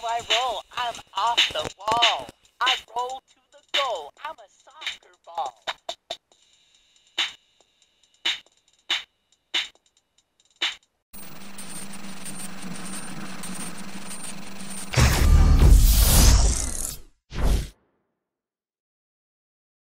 how I roll. I'm off the wall. I roll to the goal. I'm a soccer ball.